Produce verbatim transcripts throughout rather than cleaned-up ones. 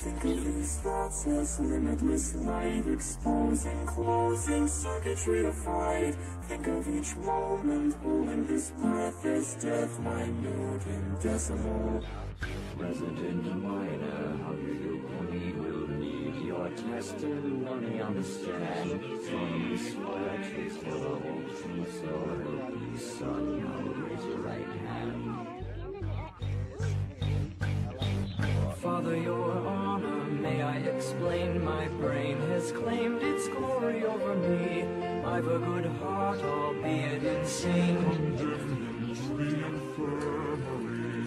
Think of these thoughts as limitless light, exposing, closing circuitry of fight. Think of each moment, holding this breath as death, minute and decimal. Resident minor, how do you we will need your testimony on the stand. From this electric world, so help me, son, now raise your right hand. Father, your honor, may I explain? My brain has claimed its glory over me. I've a good heart, albeit insane. Condemned into the infirmary.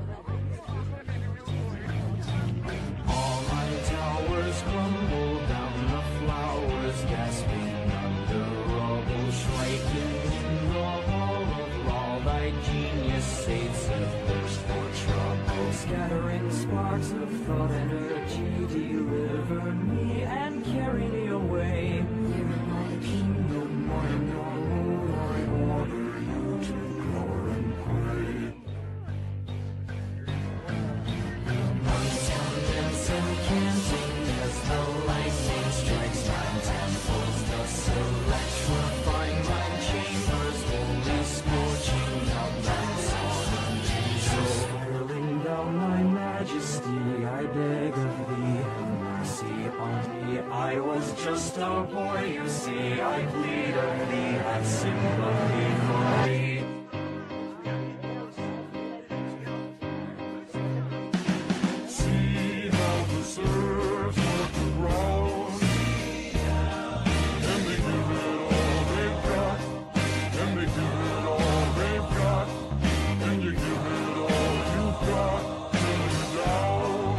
All my towers crumble down, the flowers gasping under rubble, shrieking in the hall of law. Thy genius saints have thirst for trouble, scattering sparks of thought energy. Deliver me and carry me away. Here in my kingdom, I know I order you to glory and pray. Canting as the lightning strikes time temples, thus electrifying my chambers, holy scorching out my soul. So hurling down my majesty, I beg of thee, have mercy on me. I was just a boy, you see. I plead of thee, have sympathy for me. Serves what the wrong, and they give it all they've got, and they give it all they've got, and you give it all you've got, till you're down.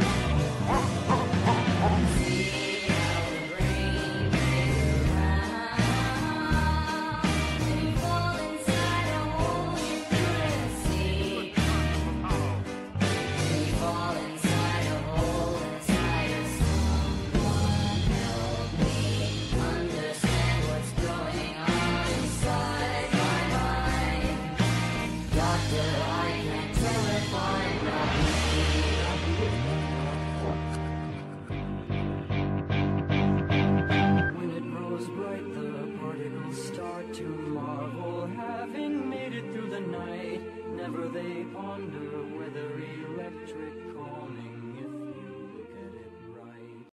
See how the brain plays around, and you fall inside a hole you couldn't see. And you fall inside a hole. Start to marvel, having made it through the night. Never they ponder